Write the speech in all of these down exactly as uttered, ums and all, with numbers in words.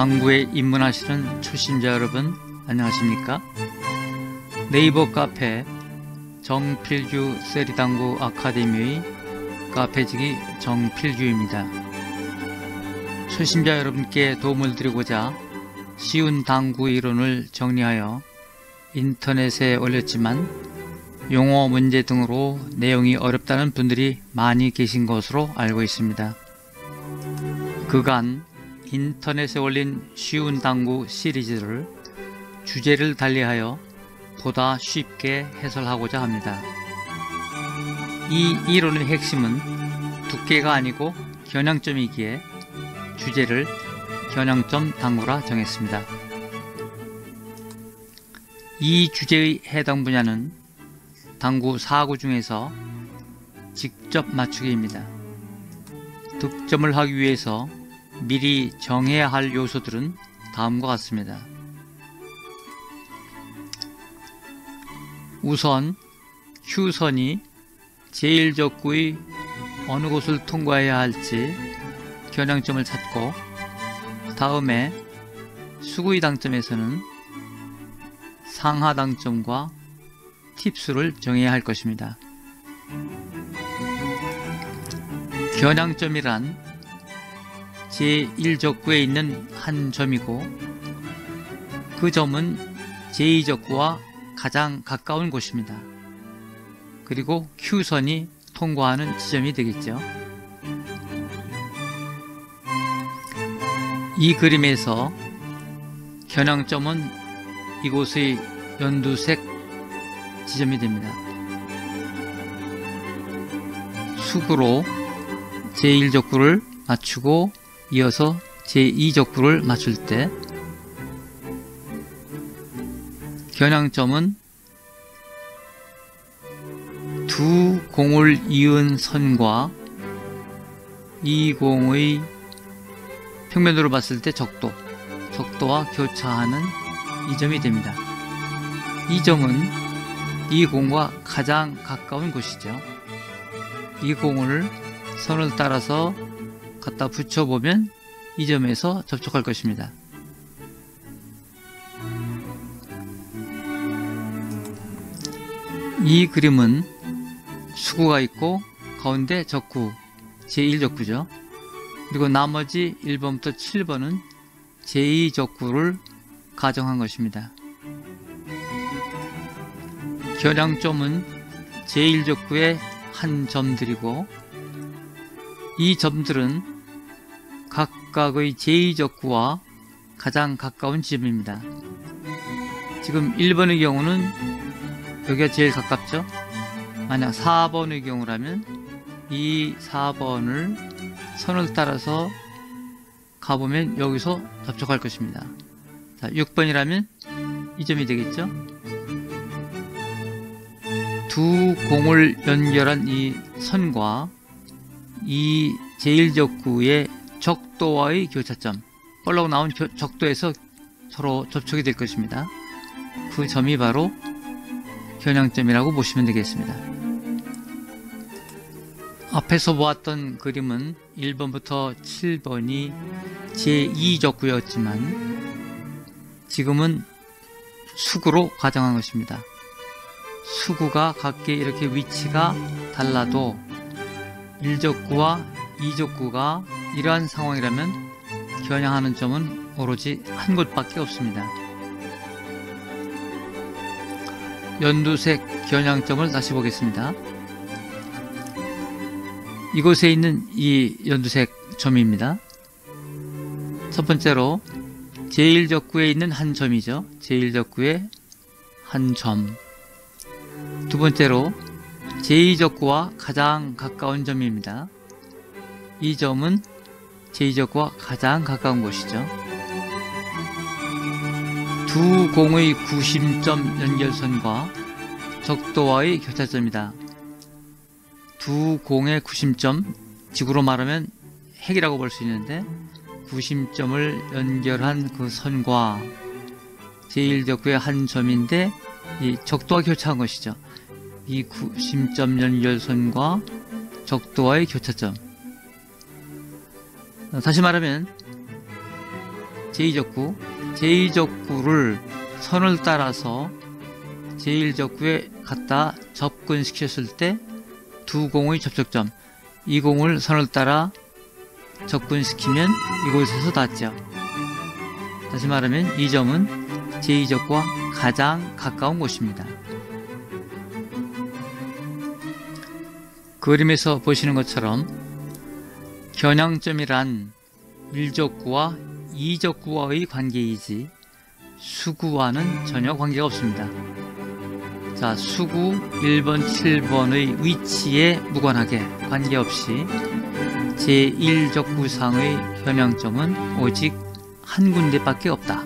당구에 입문하시는 초심자 여러분 안녕하십니까? 네이버 카페 정필규 세리당구 아카데미의 카페지기 정필규입니다. 초심자 여러분께 도움을 드리고자 쉬운 당구 이론을 정리하여 인터넷에 올렸지만 용어 문제 등으로 내용이 어렵다는 분들이 많이 계신 것으로 알고 있습니다. 그간 인터넷에 올린 쉬운 당구 시리즈를 주제를 달리하여 보다 쉽게 해설하고자 합니다. 이 이론의 핵심은 두께가 아니고 겨냥점이기에 주제를 겨냥점 당구라 정했습니다. 이 주제의 해당 분야는 당구 사 구 중에서 직접 맞추기입니다. 득점을 하기 위해서 미리 정해야 할 요소들은 다음과 같습니다. 우선 Q선이 제일 적구의 어느 곳을 통과해야 할지 겨냥점을 찾고, 다음에 수구의 당점에서는 상하 당점과 팁수를 정해야 할 것입니다. 겨냥점이란 제일 적구에 있는 한 점이고, 그 점은 제이 적구와 가장 가까운 곳입니다. 그리고 Q선이 통과하는 지점이 되겠죠. 이 그림에서 겨냥점은 이곳의 연두색 지점이 됩니다. 수구로 제일 적구를 맞추고 이어서 제이 적구를 맞출 때 겨냥점은 두 공을 이은 선과 이 공의 평면으로 봤을 때 적도, 적도와 교차하는 이 점이 됩니다. 이 점은 이 공과 가장 가까운 곳이죠. 이 공을 선을 따라서 갖다 붙여보면 이 점에서 접촉할 것입니다. 이 그림은 수구가 있고 가운데 적구, 제일 적구죠. 그리고 나머지 일 번부터 칠 번은 제이 적구를 가정한 것입니다. 겨냥점은 제일 적구의 한 점들이고, 이 점들은 각각의 제이 적구와 가장 가까운 지점입니다. 지금 일 번의 경우는 여기가 제일 가깝죠. 만약 사 번의 경우라면 이 사 번을 선을 따라서 가보면 여기서 접촉할 것입니다. 자, 육 번이라면 이 점이 되겠죠. 두 공을 연결한 이 선과 이 제일 적구의 적도와의 교차점, 볼록 나온 적도에서 서로 접촉이 될 것입니다. 그 점이 바로 겨냥점이라고 보시면 되겠습니다. 앞에서 보았던 그림은 일 번부터 칠 번이 제이 적구였지만 지금은 수구로 가정한 것입니다. 수구가 각기 이렇게 위치가 달라도 일 적구와 이 적구가 이러한 상황이라면 겨냥하는 점은 오로지 한 곳밖에 없습니다. 연두색 겨냥점을 다시 보겠습니다. 이곳에 있는 이 연두색 점입니다. 첫 번째로 제일 적구에 있는 한 점이죠. 제일 적구의 한 점. 두 번째로 제이 적구와 가장 가까운 점입니다. 이 점은 제이 적구와 가장 가까운 곳이죠. 두 공의 구심점 연결선과 적도와의 교차점이다. 두 공의 구심점, 지구로 말하면 핵이라고 볼 수 있는데, 구심점을 연결한 그 선과 제일 적구의 한 점인데 이 적도와 교차한 것이죠. 이 구심점 연결선과 적도와의 교차점. 다시 말하면 제이 적구, 제이 적구를 선을 따라서 제일 적구에 갖다 접근시켰을 때 두 공의 접촉점, 이 공을 선을 따라 접근시키면 이곳에서 닿죠. 다시 말하면 이 점은 제이 적구와 가장 가까운 곳입니다. 그림에서 보시는 것처럼 겨냥점이란 일 적구와 이 적구와의 관계이지 수구와는 전혀 관계가 없습니다. 자, 수구 일 번, 칠 번의 위치에 무관하게 관계없이 제일 적구상의 겨냥점은 오직 한 군데밖에 없다.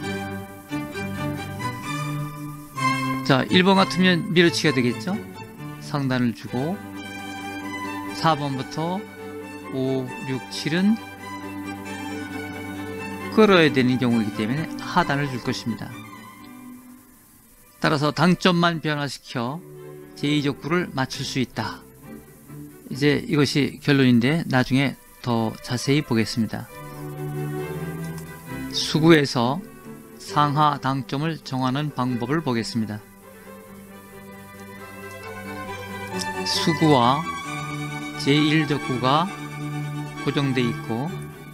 자, 일 번 같으면 밀어치기가 되겠죠? 상단을 주고 사 번부터 오, 육, 칠은 끌어야 되는 경우이기 때문에 하단을 줄 것입니다. 따라서 당점만 변화시켜 제이 적구를 맞출 수 있다. 이제 이것이 결론인데 나중에 더 자세히 보겠습니다. 수구에서 상하 당점을 정하는 방법을 보겠습니다. 수구와 제일 적구가 고정되어 있고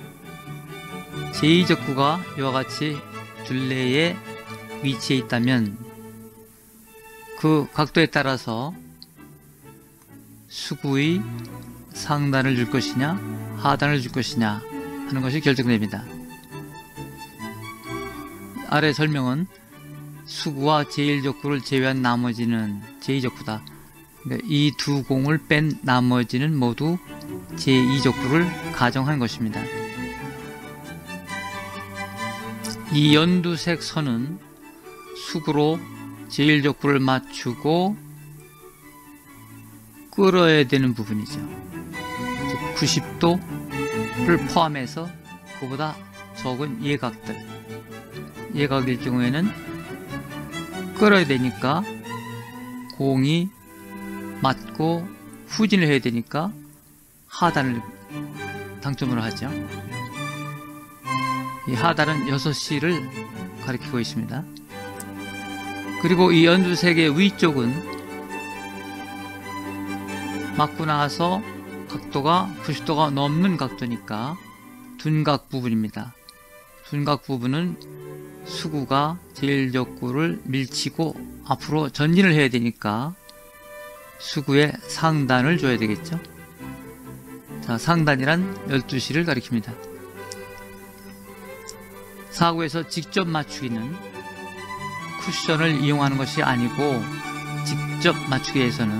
제이 적구가 이와 같이 둘레에 위치해 있다면 그 각도에 따라서 수구의 상단을 줄 것이냐 하단을 줄 것이냐 하는 것이 결정됩니다. 아래 설명은 수구와 제일 적구를 제외한 나머지는 제이 적구다. 그러니까 이 두 공을 뺀 나머지는 모두 제이 적구를 가정한 것입니다. 이 연두색 선은 수구로 제일 적구를 맞추고 끌어야 되는 부분이죠. 즉 구십 도를 포함해서 그보다 적은 예각들, 예각일 경우에는 끌어야 되니까 공이 맞고 후진을 해야 되니까 하단을 당점으로 하죠. 이 하단은 여섯 시를 가리키고 있습니다. 그리고 이 연두색의 위쪽은 맞고 나서 각도가 구십 도가 넘는 각도니까 둔각 부분입니다. 둔각 부분은 수구가 제일 적구를 밀치고 앞으로 전진을 해야 되니까 수구의 상단을 줘야 되겠죠. 자, 상단이란 열두 시를 가리킵니다. 사구에서 직접 맞추기는 쿠션을 이용하는 것이 아니고 직접 맞추기 위해서는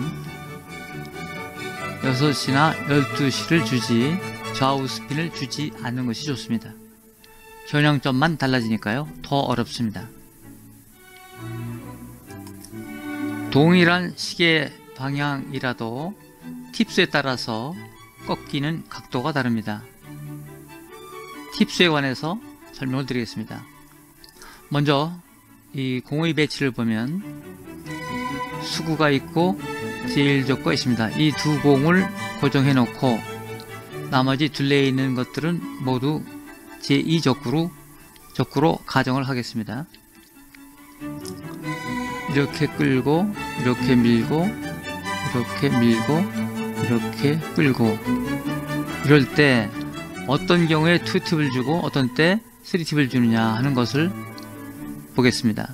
여섯 시나 열두 시를 주지 좌우 스핀을 주지 않는 것이 좋습니다. 겨냥점만 달라지니까요. 더 어렵습니다. 동일한 시계 방향이라도 팁스에 따라서 꺾이는 각도가 다릅니다. 팁스에 관해서 설명을 드리겠습니다. 먼저 이 공의 배치를 보면 수구가 있고 제일 적구가 있습니다. 이 두 공을 고정해 놓고 나머지 둘레에 있는 것들은 모두 제이 적구로 적구로 가정을 하겠습니다. 이렇게 끌고 이렇게 밀고 이렇게 밀고 이렇게 끌고 이럴 때 어떤 경우에 투 팁을 주고 어떤 때 쓰리 팁을 주느냐 하는 것을 보겠습니다.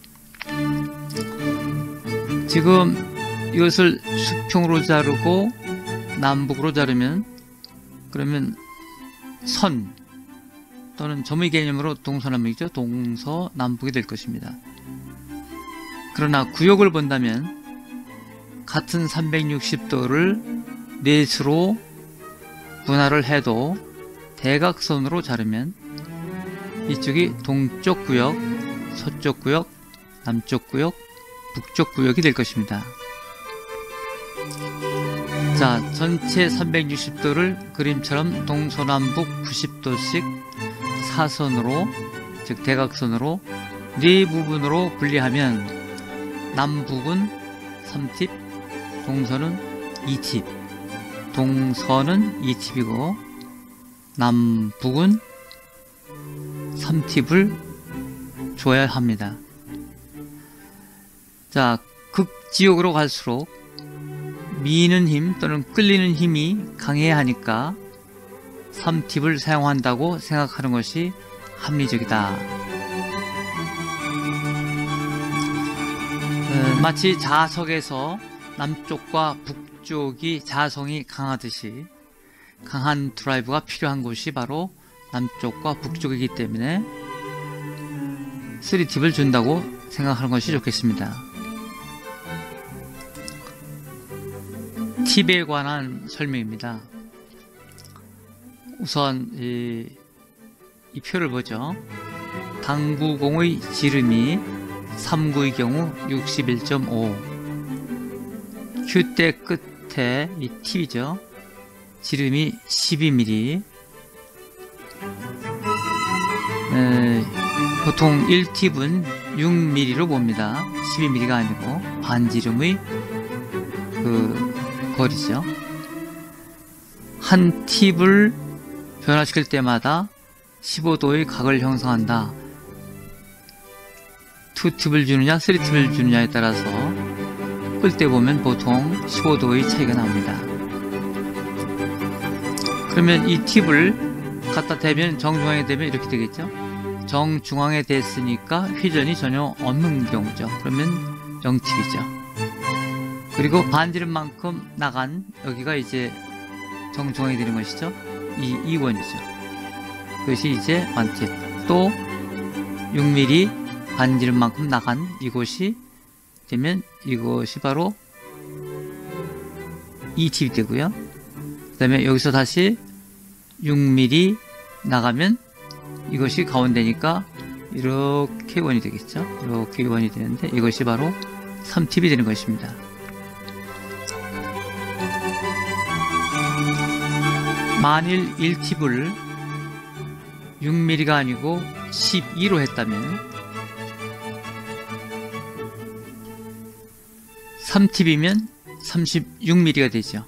지금 이것을 수평으로 자르고 남북으로 자르면 그러면 선 또는 점의 개념으로 동서남북이죠. 동서남북이 될 것입니다. 그러나 구역을 본다면 같은 삼백육십 도를 넷으로 분할을 해도 대각선으로 자르면 이쪽이 동쪽 구역, 서쪽 구역, 남쪽 구역, 북쪽 구역이 될 것입니다. 자, 전체 삼백육십 도를 그림처럼 동서남북 구십 도씩 사선으로, 즉 대각선으로 네 부분으로 분리하면 남북은 삼 팁, 동서는 이 팁, 동서는 이 팁이고 남북은 삼 팁을 줘야 합니다. 자, 극지옥으로 갈수록 미는 힘 또는 끌리는 힘이 강해야 하니까 삼 팁을 사용한다고 생각하는 것이 합리적이다. 어, 마치 자석에서 남쪽과 북쪽이 자성이 강하듯이 강한 드라이브가 필요한 곳이 바로 남쪽과 북쪽이기 때문에 삼 팁을 준다고 생각하는 것이 좋겠습니다. 팁에 관한 설명입니다. 우선 이, 이 표를 보죠. 당구공의 지름이 삼 구의 경우 육십일 점 오, 큐대 끝에 이 팁이죠. 지름이 십이 밀리미터, 에, 보통 일 팁은 육 밀리미터로 봅니다. 십이 밀리미터가 아니고 반지름의 그 거리죠. 한 팁을 변화시킬 때마다 십오 도의 각을 형성한다. 이 팁을 주느냐 삼 팁을 주느냐에 따라서 끌 때 보면 보통 십오 도의 차이가 나옵니다. 그러면 이 팁을 갖다 대면 정중앙에 대면 이렇게 되겠죠. 정중앙에 됐으니까 회전이 전혀 없는 경우죠. 그러면 영 팁이죠. 그리고 반지름만큼 나간 여기가 이제 정중앙이 되는 것이죠. 이 이 원이죠. 그것이 이제 일 팁. 또 육 밀리미터 반지름만큼 나간 이곳이 되면 이것이 바로 이 팁이 되고요. 그 다음에 여기서 다시 육 밀리미터 나가면 이것이 가운데니까 이렇게 원이 되겠죠. 이렇게 원이 되는데 이것이 바로 삼 팁이 되는 것입니다. 만일 일 팁을 육 밀리미터가 아니고 십이로 했다면 삼 팁이면 삼십육 밀리미터가 되죠.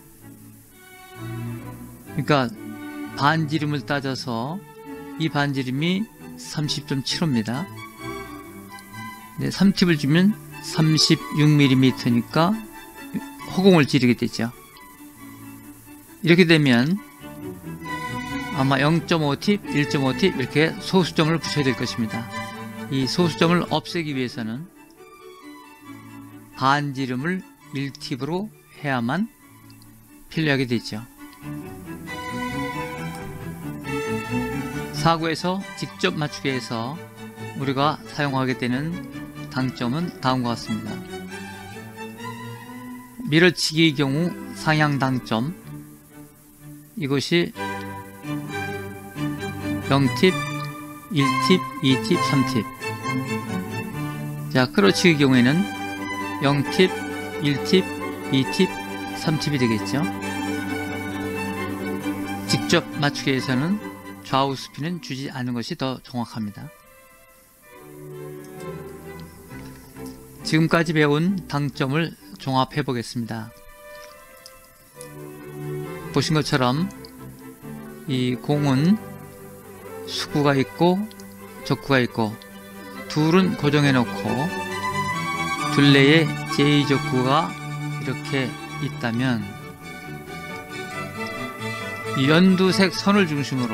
그러니까 반지름을 따져서 이 반지름이 삼십 점 칠호입니다. 네, 삼 팁을 주면 삼십육 밀리미터니까 허공을 찌르게 되죠. 이렇게 되면 아마 영 점 오 팁, 일 점 오 팁 이렇게 소수점을 붙여야 될 것입니다. 이 소수점을 없애기 위해서는 반지름을 일 팁으로 해야만 필요하게 되죠. 사구에서 직접 맞추기 위해서 우리가 사용하게 되는 당점은 다음과 같습니다. 밀어치기의 경우 상향 당점, 이것이 영 팁, 일 팁, 이 팁, 삼 팁. 자, 끌어치기의 경우에는 영 팁, 일 팁, 이 팁, 삼 팁이 되겠죠. 직접 맞추기 위해서는 좌우 스피는 주지 않는 것이 더 정확합니다. 지금까지 배운 당점을 종합해 보겠습니다. 보신 것처럼 이 공은 수구가 있고 적구가 있고 둘은 고정해 놓고 둘레에 제이 적구가 이렇게 있다면 연두색 선을 중심으로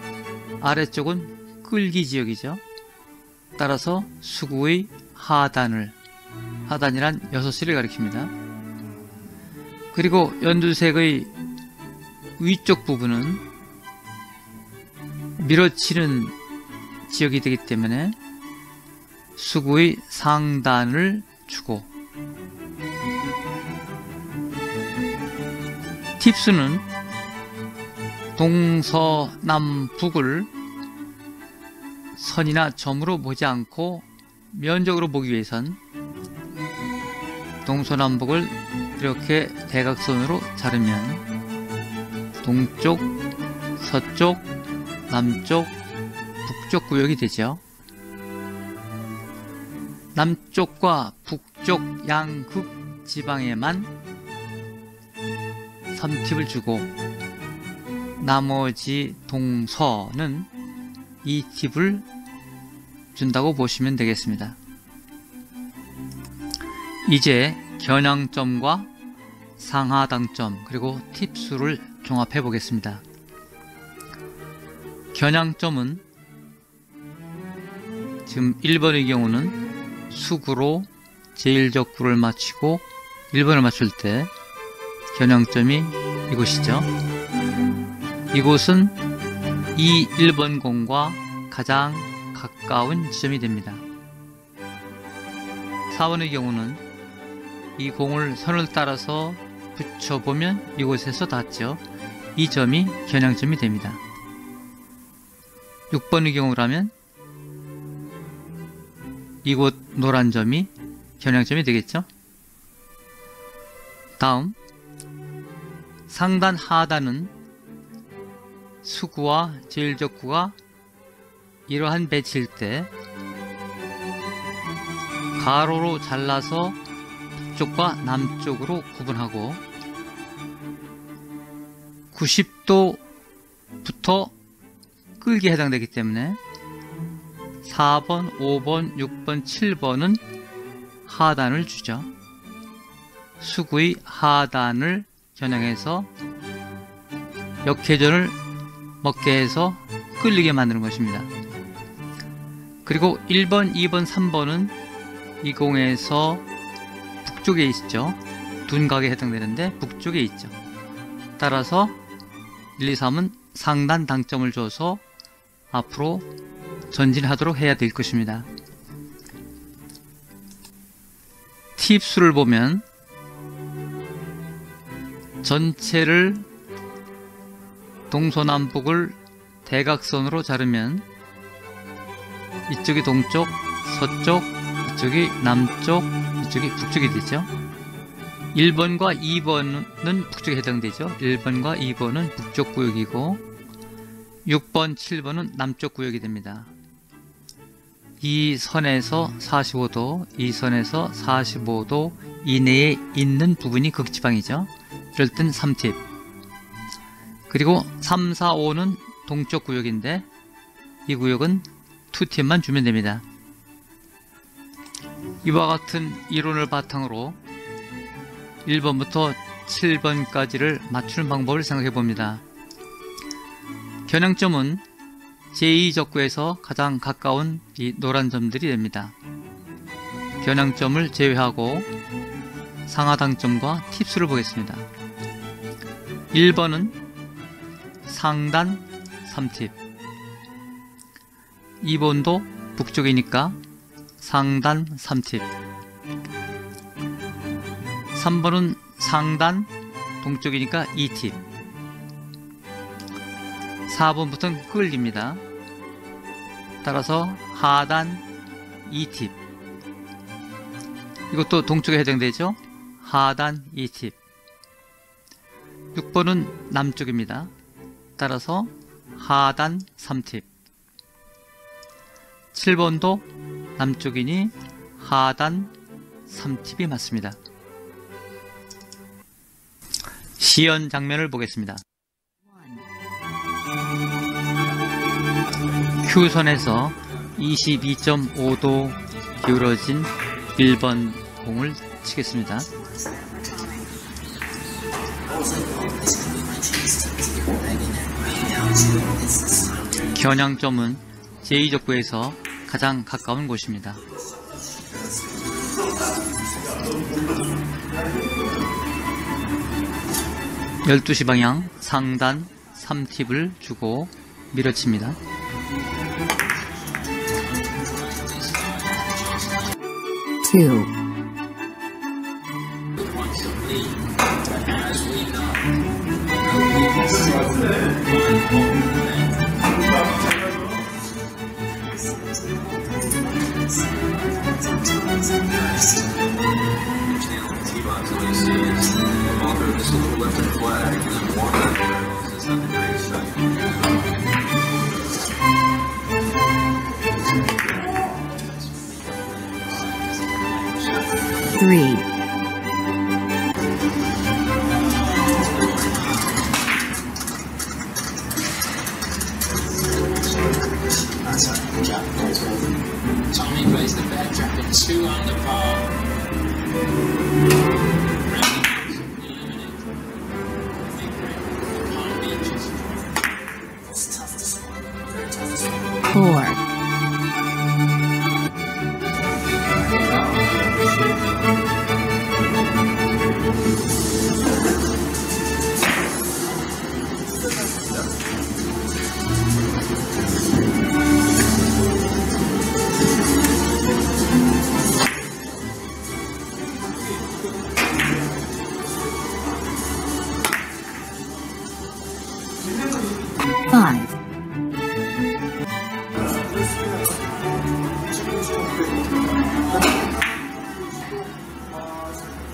아래쪽은 끌기 지역이죠. 따라서 수구의 하단을, 하단이란 여섯 시를 가리킵니다. 그리고 연두색의 위쪽 부분은 밀어치는 지역이 되기 때문에 수구의 상단을 주고, 팁수는 동서남북을 선이나 점으로 보지 않고 면적으로 보기 위해선 동서남북을 이렇게 대각선으로 자르면 동쪽, 서쪽, 남쪽, 북쪽 구역이 되죠. 남쪽과 북쪽 양극 지방에만 삼 팁을 주고 나머지 동서는 이 팁을 준다고 보시면 되겠습니다. 이제 겨냥점과 상하당점 그리고 팁수를 종합해 보겠습니다. 겨냥점은 지금 일 번의 경우는 수구로 제일 적구를 맞추고 일 번을 맞출 때 겨냥점이 이곳이죠. 이곳은 이 일 번 공과 가장 가까운 지점이 됩니다. 사 번의 경우는 이 공을 선을 따라서 붙여보면 이곳에서 닿죠. 이 점이 겨냥점이 됩니다. 육 번의 경우라면 이곳 노란 점이 겨냥점이 되겠죠. 다음 상단 하단은 수구와 제일 적구가 이러한 배치일 때 가로로 잘라서 북쪽과 남쪽으로 구분하고 구십 도부터 끌기에 해당되기 때문에 사 번, 오 번, 육 번, 칠 번은 하단을 주죠. 수구의 하단을 겨냥해서 역회전을 먹게 해서 끌리게 만드는 것입니다. 그리고 일 번, 이 번, 삼 번은 이 공에서 북쪽에 있죠. 둔각에 해당되는데 북쪽에 있죠. 따라서 일, 이, 삼은 상단 당점을 줘서 앞으로 전진하도록 해야 될 것입니다. 팁수를 보면 전체를 동서남북을 대각선으로 자르면 이쪽이 동쪽, 서쪽, 이쪽이 남쪽, 이쪽이 북쪽이 되죠. 일 번과 이 번은 북쪽에 해당되죠. 일 번과 이 번은 북쪽 구역이고 육 번, 칠 번은 남쪽 구역이 됩니다. 이 선에서 사십오 도, 이 선에서 사십오 도 이내에 있는 부분이 극지방이죠. 이럴 땐 삼 팁. 그리고 삼, 사, 오는 동쪽 구역인데 이 구역은 이 팁만 주면 됩니다. 이와 같은 이론을 바탕으로 일 번부터 칠 번까지를 맞추는 방법을 생각해 봅니다. 겨냥점은 제이 적구에서 가장 가까운 이 노란 점들이 됩니다. 겨냥점을 제외하고 상하당점과 팁수를 보겠습니다. 일 번은 상단 삼 팁, 이 번도 북쪽이니까 상단 삼 팁, 삼 번은 상단 동쪽이니까 이 팁, 사 번부터는 끌립니다. 따라서 하단 이 팁, 이것도 동쪽에 해당되죠. 하단 이 팁. 육 번은 남쪽입니다. 따라서 하단 삼 팁. 칠 번도 남쪽이니 하단 삼 팁이 맞습니다. 시연 장면을 보겠습니다. Q선에서 이십이 점 오 도 기울어진 일 번 공을 치겠습니다. 겨냥점은 제이 적구에서 가장 가까운 곳입니다. 열두 시 방향 상단 삼 팁을 주고 밀어칩니다. two, three,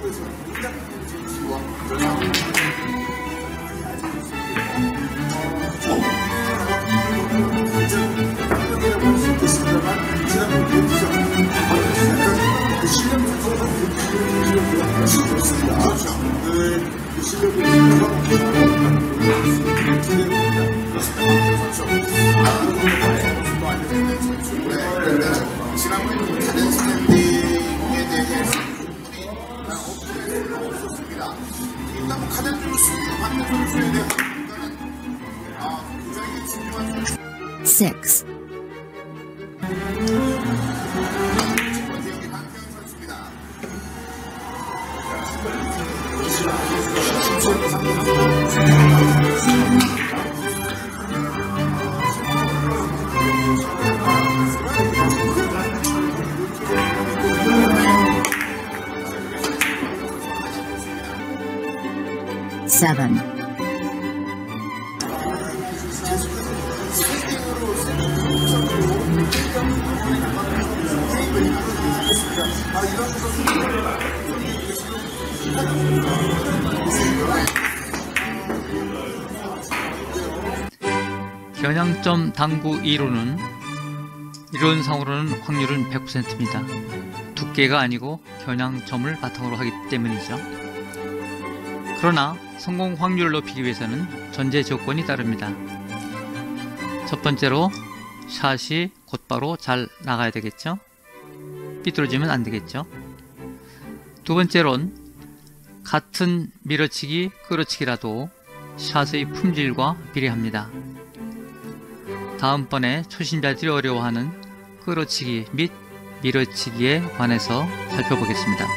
지난번 다른 스탠딩에 대해서 없었습니다. 일단 뭐 가장 좀 수비를 받는 선수에 대한 평가는 아, 굉장히 중요한 선수. six, 첫 번째 경기 강태현 선수입니다. seven, 겨냥점 당구 이론은 이론상으로는 확률은 백 퍼센트입니다. 두께가 아니고 겨냥점을 바탕으로 하기 때문이죠. 그러나 성공 확률을 높이기 위해서는 전제 조건이 따릅니다. 첫 번째로 샷이 곧바로 잘 나가야 되겠죠. 삐뚤어지면 안 되겠죠. 두 번째로는 같은 밀어치기, 끌어치기라도 샷의 품질과 비례합니다. 다음번에 초신자들이 어려워하는 끌어치기 및 밀어치기에 관해서 살펴보겠습니다.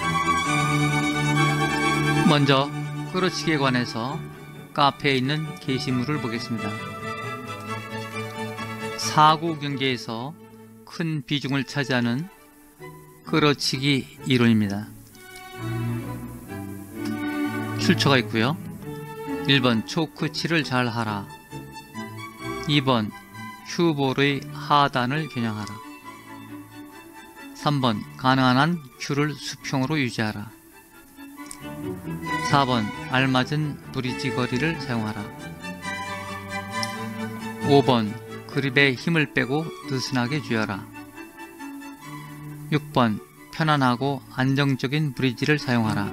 먼저 끌어치기에 관해서 카페에 있는 게시물을 보겠습니다. 사구 경기에서 큰 비중을 차지하는 끌어치기 이론입니다. 출처가 있고요. 일 번 초크치를 잘 하라. 이 번 큐볼의 하단을 겨냥하라. 삼 번 가능한 한 큐를 수평으로 유지하라. 사 번 알맞은 브릿지 거리를 사용하라. 오 번 그립에 힘을 빼고 느슨하게 쥐어라. 육 번 편안하고 안정적인 브릿지를 사용하라.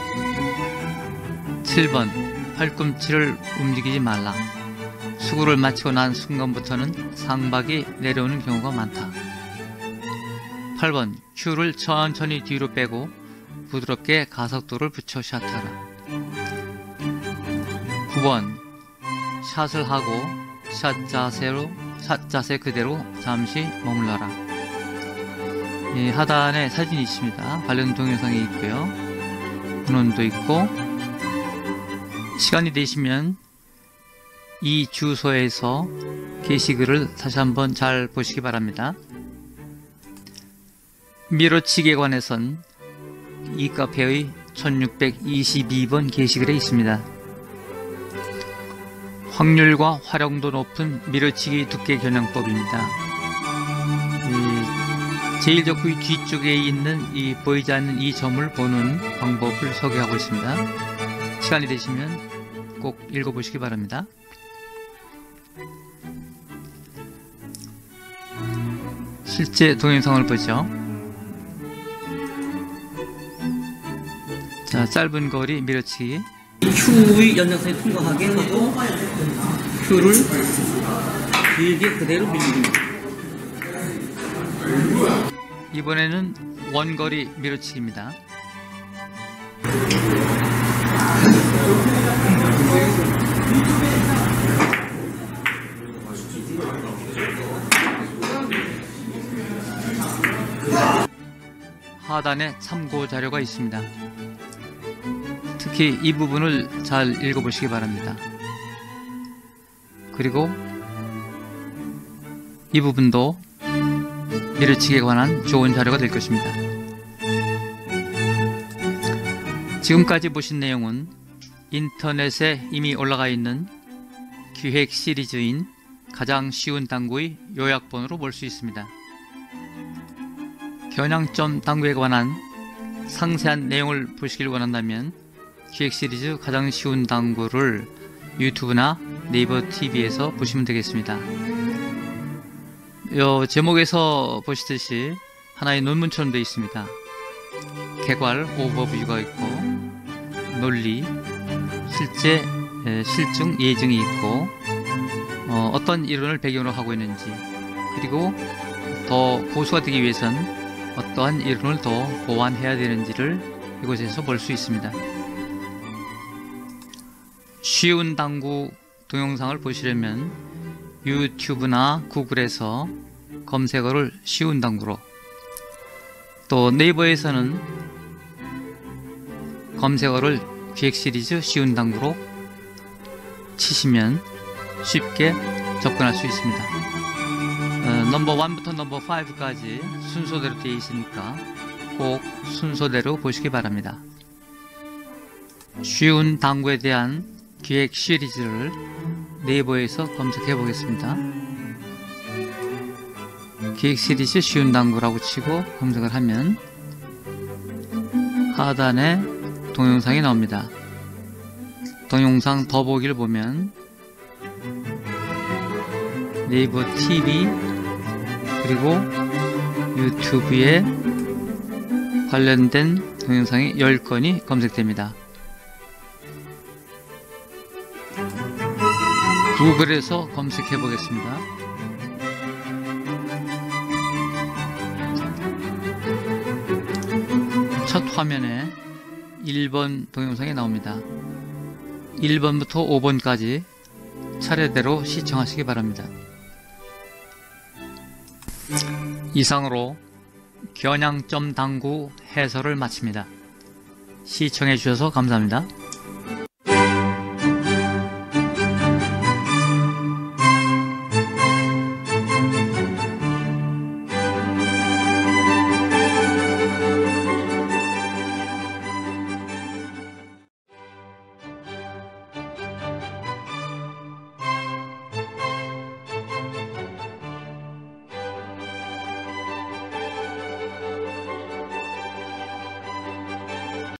칠 번 팔꿈치를 움직이지 말라. 수구를 마치고 난 순간부터는 상박이 내려오는 경우가 많다. 팔 번 큐를 천천히 뒤로 빼고 부드럽게 가속도를 붙여 샷하라. 구 번 샷을 하고 샷 자세로 샷 자세 그대로 잠시 머물러라. 예, 하단에 사진이 있습니다. 관련 동영상이 있고요. 문헌도 있고, 시간이 되시면 이 주소에서 게시글을 다시 한번 잘 보시기 바랍니다. 밀어치기에 관해선 이 카페의 천육백이십이 번 게시글에 있습니다. 확률과 활용도 높은 밀어치기 두께 겨냥법입니다. 제일 적구의 뒤쪽에 있는 이 보이지 않는 이 점을 보는 방법을 소개하고 있습니다. 시간이 되시면 꼭 읽어보시기 바랍니다. 실제 동영상을 보죠. 자, 짧은 거리 밀어치기. Q의 연장선에 통과하게 하고 Q를 길게 그대로 밀립니다. 이번에는 원거리 밀어치기입니다. 하단에 참고 자료가 있습니다. 특히 이 부분을 잘 읽어보시기 바랍니다. 그리고 이 부분도 밀어치기에 관한 좋은 자료가 될 것입니다. 지금까지 보신 내용은 인터넷에 이미 올라가 있는 기획 시리즈인 가장 쉬운 당구의 요약본으로 볼 수 있습니다. 겨냥점 당구에 관한 상세한 내용을 보시길 원한다면 기획 시리즈 가장 쉬운 당구를 유튜브나 네이버 티비에서 보시면 되겠습니다. 요 제목에서 보시듯이 하나의 논문처럼 되어 있습니다. 개괄, 오버뷰가 있고 논리, 실제 실증, 예증이 있고 어, 어떤 이론을 배경으로 하고 있는지, 그리고 더 고수가 되기 위해선 어떠한 이론을 더 보완해야 되는지를 이곳에서 볼 수 있습니다. 쉬운 당구 동영상을 보시려면 유튜브나 구글에서 검색어를 쉬운 당구로, 또 네이버에서는 검색어를 기획 시리즈 쉬운 당구로 치시면 쉽게 접근할 수 있습니다. 어, 넘버 일부터 넘버 오까지 순서대로 되어 있으니까 꼭 순서대로 보시기 바랍니다. 쉬운 당구에 대한 기획 시리즈를 네이버에서 검색해 보겠습니다. 기획 시리즈 쉬운 당구라고 치고 검색을 하면 하단에 동영상이 나옵니다. 동영상 더보기를 보면 네이버 티비 그리고 유튜브에 관련된 동영상이 십 건이 검색됩니다. 구글에서 검색해 보겠습니다. 첫 화면에 일 번 동영상이 나옵니다. 일 번부터 오 번까지 차례대로 시청하시기 바랍니다. 이상으로 겨냥점 당구 해설을 마칩니다. 시청해 주셔서 감사합니다.